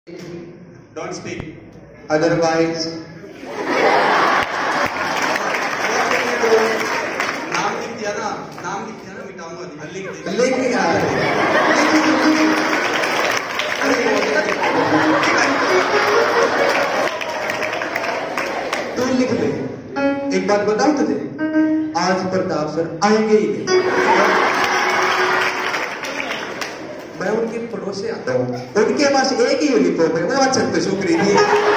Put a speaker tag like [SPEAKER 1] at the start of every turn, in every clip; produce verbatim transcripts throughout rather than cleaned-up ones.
[SPEAKER 1] Don't speak.
[SPEAKER 2] Otherwise,
[SPEAKER 1] नाम लिख दिया ना, नाम लिख दिया ना, मिटाऊंगा। लिख दे।
[SPEAKER 2] लिख यार। तू लिख दे। एक बात बताऊं तुझे, आज प्रताप सर आएंगे ही नहीं। मैं उनके पड़ोस से आता हूँ, उनके पास एक ही यूनिफॉर्म है, वो आज छत्तीस सौ खरीदी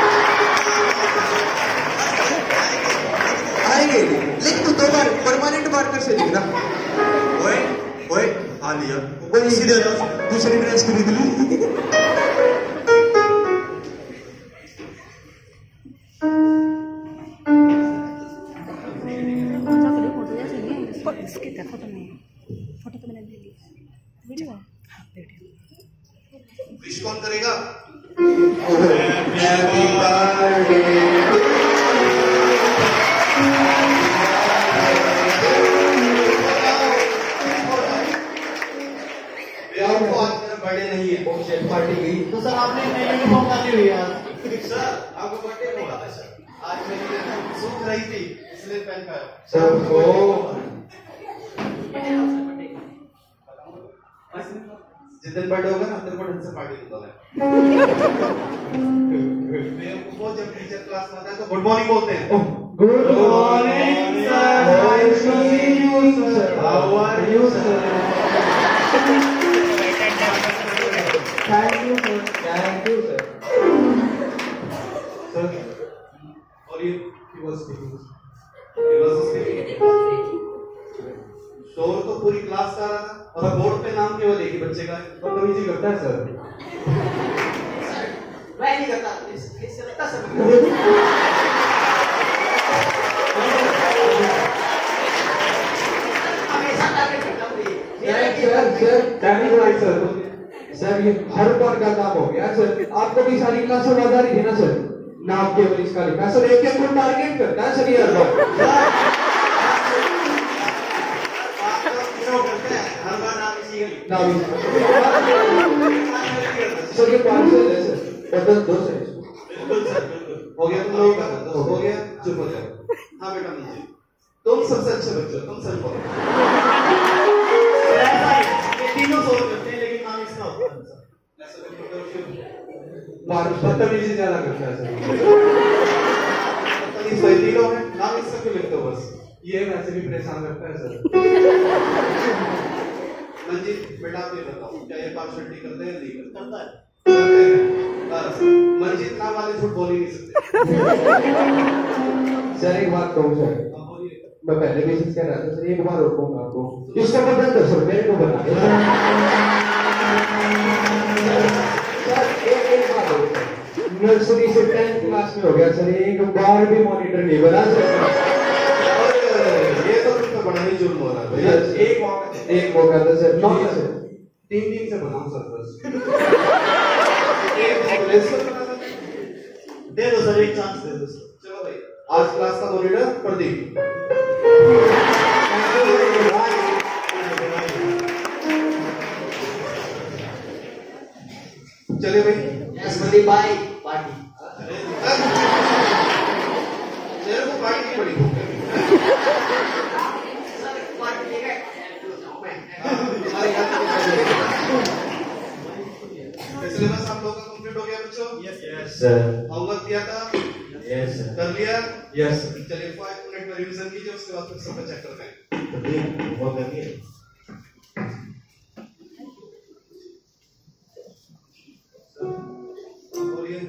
[SPEAKER 2] आएंगे नहीं। लिख तू दो बार परमानेंट मार्कर से लिखना।
[SPEAKER 1] ओए ओए आ लिया।
[SPEAKER 2] वही सीधे दूसरी ड्रेस खरीद ली।
[SPEAKER 3] इसके देखो तो नहीं फोटो तो मैंने ले ली वीडियो है
[SPEAKER 1] विश कौन करेगा?
[SPEAKER 2] हैप्पी बर्थडे
[SPEAKER 1] बर्थडे नहीं है,
[SPEAKER 2] वो पार्टी गई
[SPEAKER 4] तो सर आपने नई यूनिफॉर्म डाली हुई है आज।
[SPEAKER 1] सर आपका बर्थडे होगा था सर। आज मेरी सूख रही थी इसलिए पहन कर
[SPEAKER 2] सर को
[SPEAKER 1] जिस दिन बर्थडे होगा ना तेरे को ढंग से पार्टी दूंगा मैं। वो जब टीचर क्लास में आता है तो गुड मॉर्निंग बोलते हैं।
[SPEAKER 2] Good morning sir, nice to see you sir, how are you sir? Thank you sir, thank you sir.
[SPEAKER 1] Sir और ये he was speaking he was speaking शोर तो पूरी क्लास का रहा था और बोर्ड पे नाम केवल एक ही बच्चे का है। बदतमीजी करता है सर।
[SPEAKER 4] मैं नहीं करता, इससे लगता सर। हमेशा टारगेट करता हूँ ये।
[SPEAKER 2] Sir sir timing wise sir sir ये हर बार का काम हो गया सर। आपको भी सारी क्लास में बाजारी थी ना सर, नाम केवल इसका लिखा सर। एक एक को टारगेट करता है सर ये हर बार।
[SPEAKER 1] हर बार नाम इसी का लिखता
[SPEAKER 2] नाम सर ये पाँच सौ है सर, बदल दो सर इसको।
[SPEAKER 1] बिल्कुल सर बिल्कुल। हो गया तुम लोगों का? हो गया, चुप हो जाओ। हाँ बेटा नीचे तुम सबसे अच्छे बच्चे हो, तुम सर बोलो।
[SPEAKER 4] ये तीनों सोच करते हैं लेकिन नाम इसका होता है।
[SPEAKER 2] बदतमीजी ज्यादा करता है सर।
[SPEAKER 1] बदतमीज तो तीनों हैं, नाम इसका क्यों लिखते हो बस?
[SPEAKER 2] ये वैसे भी परेशान करता है सर।
[SPEAKER 1] मंजीत बेटा आप ये बताओ क्या ये पार्शलिटी करते हैं नहीं करते?
[SPEAKER 4] करता है।
[SPEAKER 1] करते हैं बस। मंजीत नाम वाले झूठ बोल ही नहीं सकते।
[SPEAKER 2] सर एक बात कहूँ सर, मैं पहले भी कह रहा था सर, एक बार रोकूंगा आपको। इसको बदल दो सर, मेरे को बना दो सर। एक एक बात हो सर, नर्सरी से टेंथ क्लास में हो गया सर, एक बार भी मॉनिटर नहीं बना सर।
[SPEAKER 1] ये तो तुम तो बड़ा ही जुर्म हो रहा है भैया। एक मौका
[SPEAKER 2] एक मौका था सर, नौका सर।
[SPEAKER 1] तीन दिन से बनाओ सर बस। एक दिन लेस कर बना सकते।
[SPEAKER 4] दे दो सर, एक चांस दे दो सर।
[SPEAKER 1] चलो भाई आज क्लास का मॉनिटर प्रदीप। चलिए भाई
[SPEAKER 4] प्रदीप भाई पार्टी।
[SPEAKER 1] तेरे को पार्टी की बड़ी भूख है।
[SPEAKER 4] सर पार्टी देगा
[SPEAKER 1] सिलेबस आप लोगों का कंप्लीट हो गया बच्चों?
[SPEAKER 2] Yes yes sir.
[SPEAKER 1] होमवर्क दिया था?
[SPEAKER 2] Yes sir.
[SPEAKER 1] कर लिया?
[SPEAKER 2] Yes sir.
[SPEAKER 1] चलिए पाँच मिनट में रिवीजन कीजिए, उसके बाद फिर सबका चेक करते हैं।
[SPEAKER 2] बहुत करनी है।
[SPEAKER 1] बोलिए।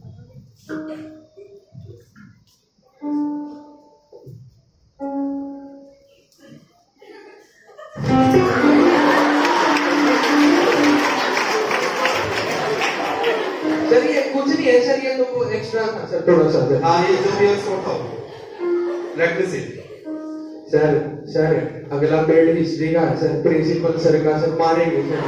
[SPEAKER 2] सर ये कुछ नहीं है सर, ये तो एक्स्ट्रा था सर, थोड़ा सा सर।
[SPEAKER 1] हाँ ये जो भी है उसको उठाओ। Let me see.
[SPEAKER 2] Sir sir अगला पीरियड हिस्ट्री का है सर, प्रिंसिपल सर का सर, मारेंगे sir.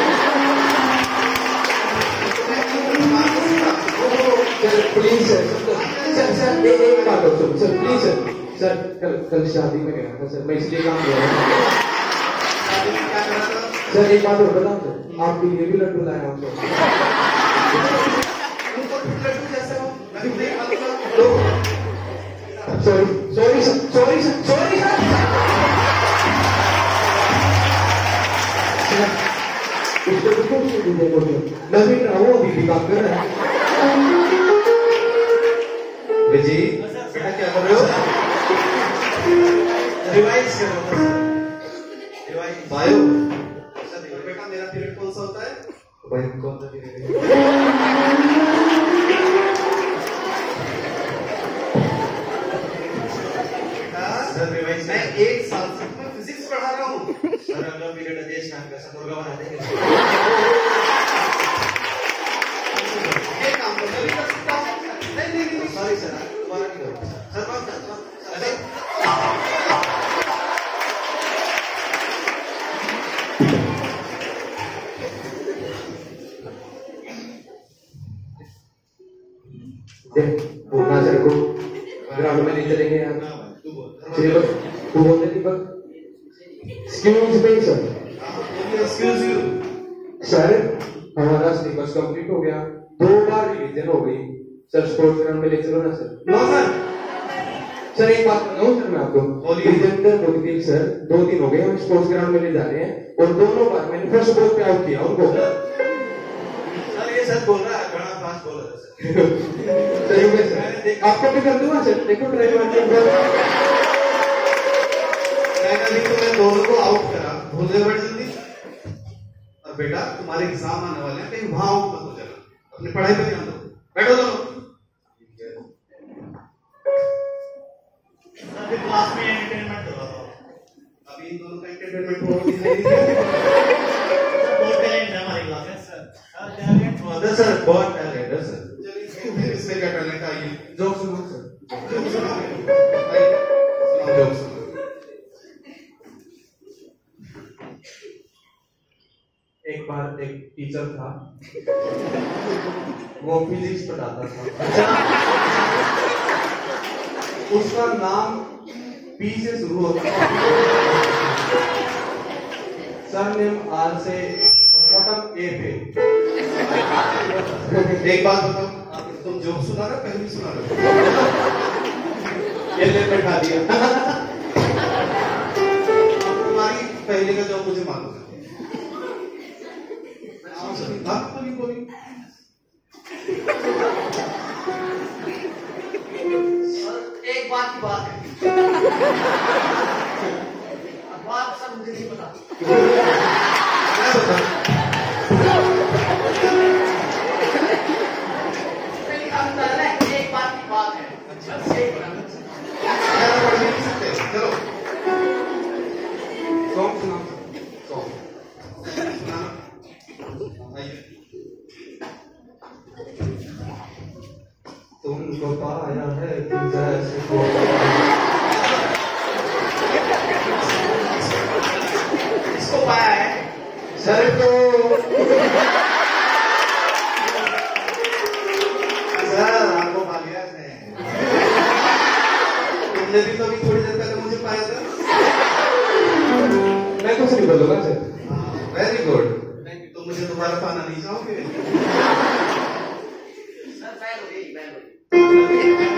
[SPEAKER 2] Sir please sir sir sir एक एक बात हो सर, प्लीज सर सर कल कल शादी में गया था सर, मैं इसलिए काम कर रहा था। सर एक बात और बताऊं सर, आपके लिए भी लड्डू लाया हूं सर। भी काम कर रहा है।
[SPEAKER 1] विजी बेटा क्या कर रहे हो?
[SPEAKER 4] रिवाइज करो रिवाइज
[SPEAKER 1] बायो बेटा मेरा पीरियड कौन सा होता है?
[SPEAKER 2] भाई कौन सा पीरियड है?
[SPEAKER 4] सर रिवाइज
[SPEAKER 1] मैं एक साल से मैं फिजिक्स पढ़ा रहा हूँ।
[SPEAKER 4] सर अगला पीरियड देश नाम का सब दुर्गा बना देंगे।
[SPEAKER 1] ये काम तो मैं भी कर सकता हूँ। नहीं नहीं नहीं
[SPEAKER 4] सॉरी सर दोबारा नहीं करो सर बात कर
[SPEAKER 1] अरे
[SPEAKER 2] देख बोलना सर को ग्राउंड में नहीं चलेंगे यार।
[SPEAKER 1] तू बोल
[SPEAKER 2] चलिए बस तू बोलते Deepak. Excuse me sir.
[SPEAKER 1] Excuse you
[SPEAKER 2] sir हमारा सिलेबस कंप्लीट हो गया, दो बार रिवीजन हो गई सर। स्पोर्ट्स ग्राउंड में ले चलो ना सर।
[SPEAKER 1] नो सर
[SPEAKER 2] सर एक बात बताऊं सर मैं आपको,
[SPEAKER 1] बोलिए।
[SPEAKER 2] विजेंद्र मुदगिल सर दो दिन हो गए हम स्पोर्ट्स ग्राउंड में ले जा रहे हैं और दोनों बार मैंने फर्स्ट बॉल पे आउट किया उनको।
[SPEAKER 4] सर ये सर बोल रहा है बड़ा फास्ट बोल रहा है सर
[SPEAKER 2] सही में सर आपको भी कर दूंगा सर। देखो ट्राई मारके
[SPEAKER 1] मैंने भी तुम्हें दोनों को आउट करा, भूल गए बड़ी जल्दी। और बेटा तुम्हारे एग्जाम आने वाले हैं, कहीं वहां आउट मत हो जाना, अपनी पढ़ाई पे ध्यान दो। बैठो दोनों।
[SPEAKER 4] अभी क्लास में एंटरटेनमेंट करवा दो
[SPEAKER 1] अभी इन दोनों का एंटरटेनमेंट हो दिखाई नहीं दिया।
[SPEAKER 4] बहुत टैलेंट है हमारी क्लास में sir sir talent mother sir बहुत टैलेंट है सर
[SPEAKER 1] चलिए इसमें इसमें क्या टैलेंट आइए
[SPEAKER 2] जोक सुनो सर।
[SPEAKER 1] जोक सुनाओ आइए, सुनाओ जोक सुनाओ।
[SPEAKER 2] एक बार एक टीचर था, वो फिजिक्स पढ़ाता था। उसका नाम पी से शुरू होता था, सरनेम आर से और बॉटम ए पे।
[SPEAKER 1] एक बात बताओ, आप तुम जोक सुना रहे हो पहले सुना रहे हो? ये ले बैठा दिया। तुम्हारी पहले का जोक मुझे मालूम है। आप बोली बोली
[SPEAKER 4] एक बात की बात है अब बात सर मुझे नहीं पता
[SPEAKER 1] मैं बता
[SPEAKER 4] एक बात की बात है अच्छा सही बोला
[SPEAKER 1] ज्यादा पढ़ नहीं सकते। चलो
[SPEAKER 2] सॉन्ग सुनाओ सॉन्ग।
[SPEAKER 1] सुनाना आइए।
[SPEAKER 2] तुमको पाया है तुम जैसे को
[SPEAKER 4] इसको पाया है
[SPEAKER 2] सर तो
[SPEAKER 1] सर आपको पा लिया इसने। तुमने भी तो अभी थोड़ी देर पहले मुझे पाया था।
[SPEAKER 2] मैं कुछ नहीं बोलूंगा सर।
[SPEAKER 1] Very good. तो मुझे दोबारा पाना नहीं चाहोगे?
[SPEAKER 4] सर बैल हो गई बैल हो गई